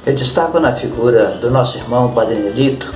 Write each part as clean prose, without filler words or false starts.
Eu destaco na figura do nosso irmão Padre Nelito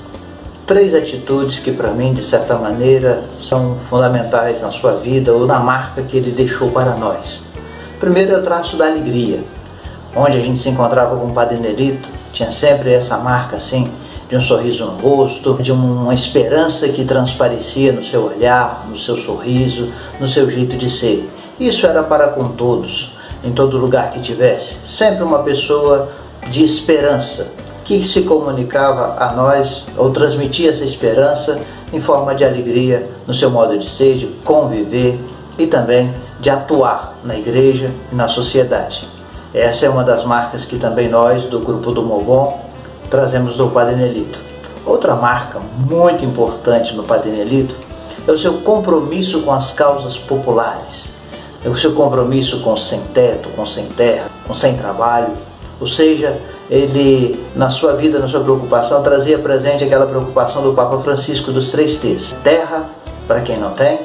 3 atitudes que para mim, de certa maneira, são fundamentais na sua vida ou na marca que ele deixou para nós. Primeiro é o traço da alegria. Onde a gente se encontrava com o Padre Nelito, tinha sempre essa marca assim, de um sorriso no rosto, de uma esperança que transparecia no seu olhar, no seu sorriso, no seu jeito de ser. Isso era para com todos, em todo lugar que tivesse. Sempre uma pessoa de esperança, que se comunicava a nós, ou transmitia essa esperança em forma de alegria no seu modo de ser, de conviver e também de atuar na igreja e na sociedade. Essa é uma das marcas que também nós, do Grupo do Morgon, trazemos do Padre Nelito. Outra marca muito importante no Padre Nelito é o seu compromisso com as causas populares, é o seu compromisso com os sem teto, com sem terra, com sem trabalho. Ou seja, ele, na sua vida, na sua preocupação, trazia presente aquela preocupação do Papa Francisco dos 3 T's. Terra para quem não tem,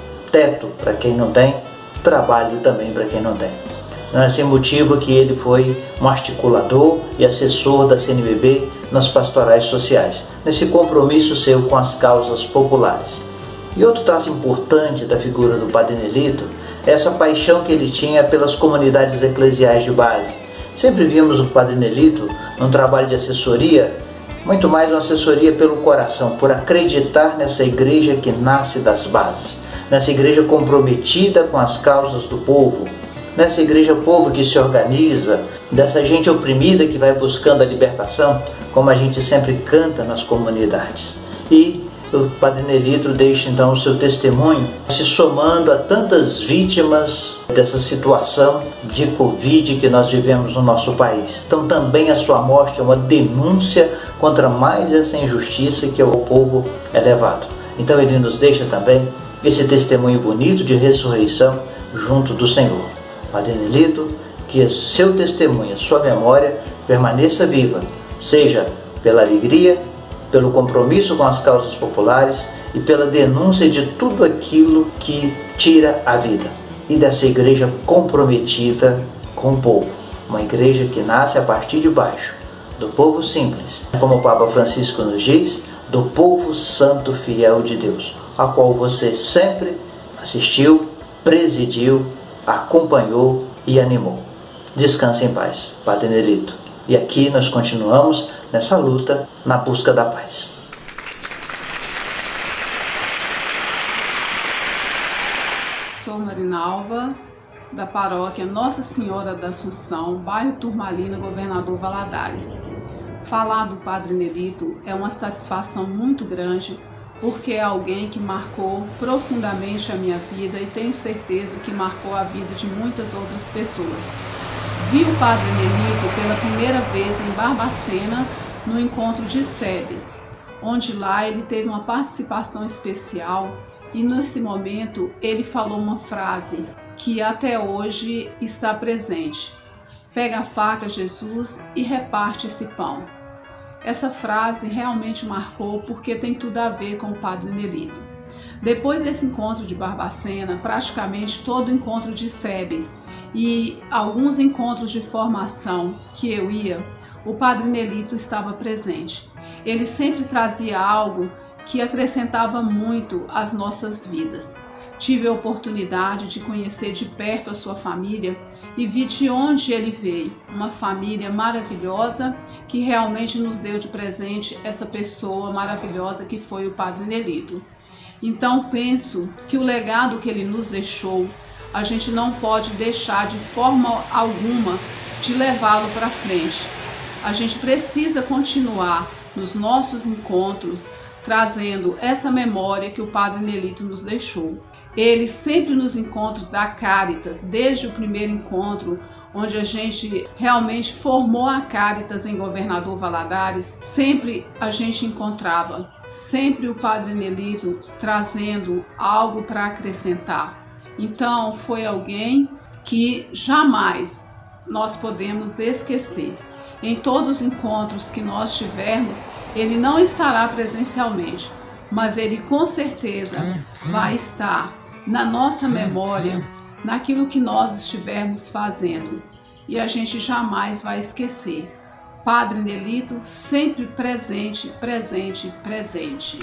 teto para quem não tem, trabalho também para quem não tem. Não é sem motivo que ele foi um articulador e assessor da CNBB nas pastorais sociais, nesse compromisso seu com as causas populares. E outro traço importante da figura do Padre Nelito é essa paixão que ele tinha pelas comunidades eclesiais de base. Sempre vimos o Padre Nelito num trabalho de assessoria, muito mais uma assessoria pelo coração, por acreditar nessa igreja que nasce das bases, nessa igreja comprometida com as causas do povo, nessa igreja povo que se organiza, dessa gente oprimida que vai buscando a libertação, como a gente sempre canta nas comunidades. E o Padre Nelito deixa então o seu testemunho, se somando a tantas vítimas dessa situação de Covid que nós vivemos no nosso país. Então também a sua morte é uma denúncia contra mais essa injustiça que ao povo é levado. Então ele nos deixa também esse testemunho bonito de ressurreição junto do Senhor. Padre Nelito, que seu testemunho, sua memória permaneça viva, seja pela alegria, pelo compromisso com as causas populares e pela denúncia de tudo aquilo que tira a vida. E dessa igreja comprometida com o povo, uma igreja que nasce a partir de baixo, do povo simples, como o Papa Francisco nos diz, do povo santo fiel de Deus, a qual você sempre assistiu, presidiu, acompanhou e animou. Descanse em paz, Padre Nelito. E aqui nós continuamos nessa luta, na busca da paz. Sou Marinalva, da paróquia Nossa Senhora da Assunção, bairro Turmalina, Governador Valadares. Falar do Padre Nelito é uma satisfação muito grande, porque é alguém que marcou profundamente a minha vida e tenho certeza que marcou a vida de muitas outras pessoas. Vi o Padre Nelito pela primeira vez em Barbacena, no encontro de SEBES, onde lá ele teve uma participação especial e nesse momento ele falou uma frase que até hoje está presente: "Pega a faca, Jesus, e reparte esse pão". Essa frase realmente marcou porque tem tudo a ver com o Padre Nelito. Depois desse encontro de Barbacena, praticamente todo encontro de SEBES e alguns encontros de formação que eu ia, o Padre Nelito estava presente. Ele sempre trazia algo que acrescentava muito às nossas vidas. Tive a oportunidade de conhecer de perto a sua família e vi de onde ele veio, uma família maravilhosa que realmente nos deu de presente essa pessoa maravilhosa que foi o Padre Nelito. Então penso que o legado que ele nos deixou, a gente não pode deixar de forma alguma de levá-lo para frente. A gente precisa continuar nos nossos encontros trazendo essa memória que o Padre Nelito nos deixou. Ele sempre nos encontros da Caritas, desde o primeiro encontro, onde a gente realmente formou a Caritas em Governador Valadares, sempre a gente encontrava, sempre o Padre Nelito trazendo algo para acrescentar. Então foi alguém que jamais nós podemos esquecer. Em todos os encontros que nós tivermos, ele não estará presencialmente, mas ele com certeza vai estar na nossa memória, naquilo que nós estivermos fazendo. E a gente jamais vai esquecer. Padre Nelito, sempre presente, presente, presente.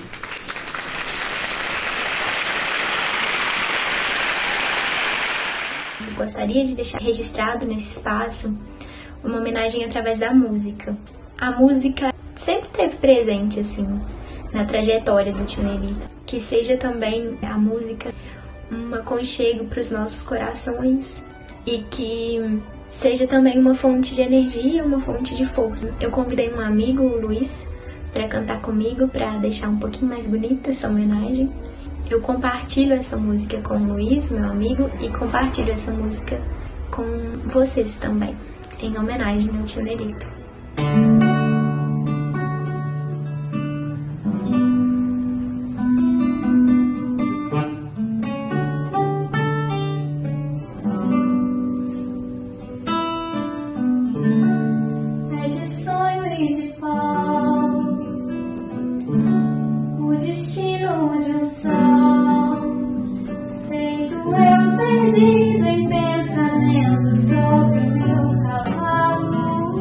Gostaria de deixar registrado nesse espaço uma homenagem através da música. A música sempre esteve presente, assim, na trajetória do tio Nelito. Que seja também a música um aconchego para os nossos corações e que seja também uma fonte de energia, uma fonte de força. Eu convidei um amigo, o Luiz, para cantar comigo, para deixar um pouquinho mais bonita essa homenagem. Eu compartilho essa música com o Luiz, meu amigo, e compartilho essa música com vocês também, em homenagem ao tio Nelito. É de sonho e de pó, o destino de um sol, feito eu perdido em pensamento sobre o meu cavalo.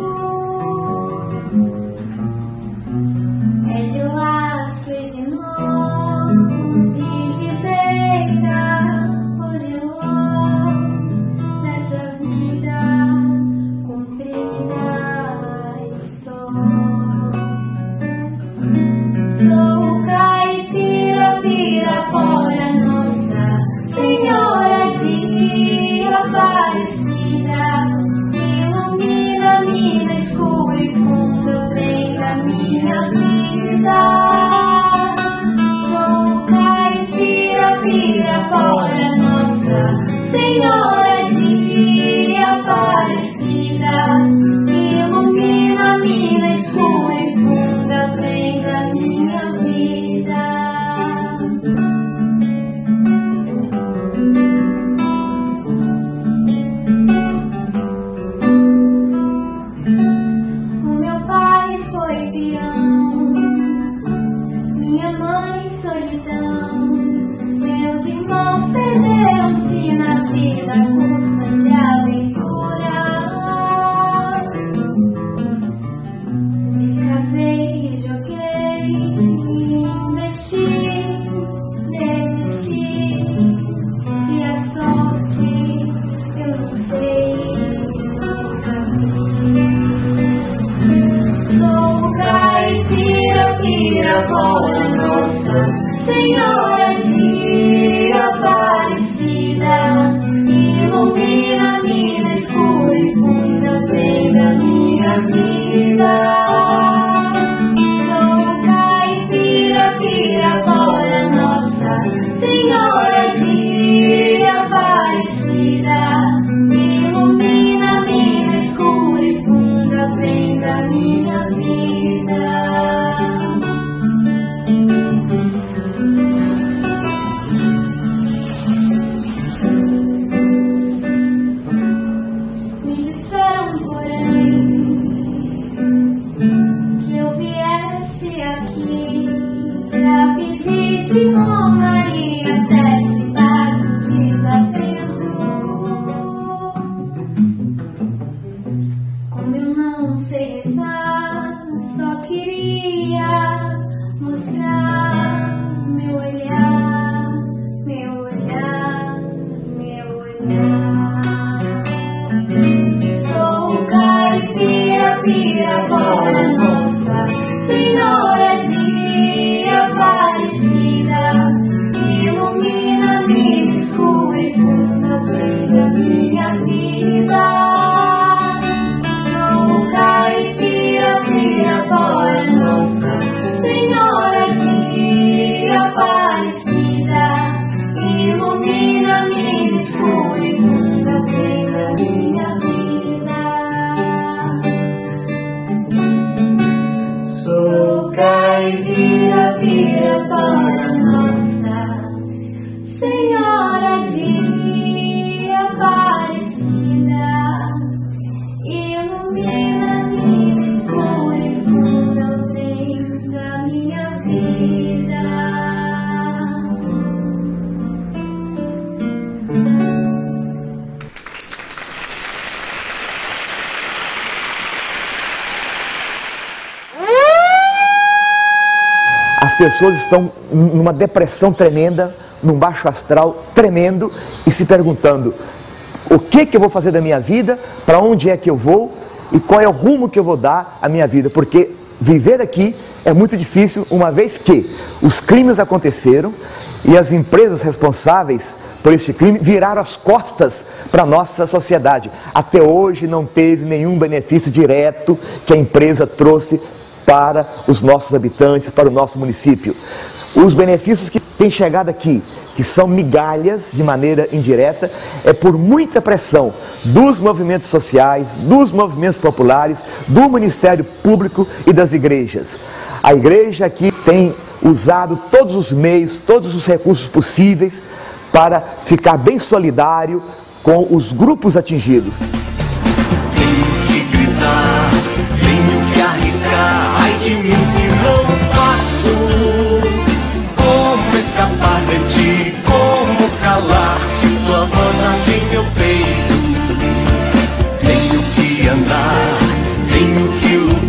É de laço e de nó, de beira ou de ló, nessa vida comprida e só. Sou caipira, pirapora, Nossa Senhora de Aparecida, ilumina mina escura e funda, vem da minha vida. Sou caipira, pirapora, Nossa Senhora de Aparecida, ilumina mina escura e funda, vem da minha vida. O meu pai foi peão, minha mãe solidão, meus irmãos perderam-se na vida a custa de aventura. Descasei, joguei, investi, desisti. Se a sorte eu não sei, nunca vi. Sou caipira, pirapora, Nossa Senhora de Aparecida, ilumina mina escura e funda, vem da minha vida. Sou caipira, pirapora, Nossa Senhora de Aparecida, ilumina mina escura e funda, vem da minha vida. Me disseram, porém, que eu viesse aqui pra pedir de romaria, prece, paz, desapego. Como eu não sei rezar, só queria mostrar meu olhar, meu olhar, meu olhar. Sou caipira, pirapora, Nossa Senhora de Aparecida, ilumina mina escura e funda, vem da minha vida. Sou caipira, pirapora, Nossa Senhora de Aparecida, ilumina mina escura e funda, vem da minha vida. Sou caipira, pirapora, Nossa Senhora de Aparecida, ilumina mina escura e funda, vem da minha vida. pessoas estão numa depressão tremenda, num baixo astral tremendo e se perguntando: o que eu vou fazer da minha vida, para onde é que eu vou e qual é o rumo que eu vou dar à minha vida, porque viver aqui é muito difícil, uma vez que os crimes aconteceram e as empresas responsáveis por esse crime viraram as costas para a nossa sociedade. Até hoje não teve nenhum benefício direto que a empresa trouxe para os nossos habitantes, para o nosso município. Os benefícios que têm chegado aqui, que são migalhas de maneira indireta, é por muita pressão dos movimentos sociais, dos movimentos populares, do Ministério Público e das igrejas. A igreja aqui tem usado todos os meios, todos os recursos possíveis para ficar bem solidário com os grupos atingidos. Tenho que gritar, tenho que arriscar, ai de mim se não faço. Como escapar de ti, como calar se tua voz arde em meu peito? Tenho que andar, tenho que lutar.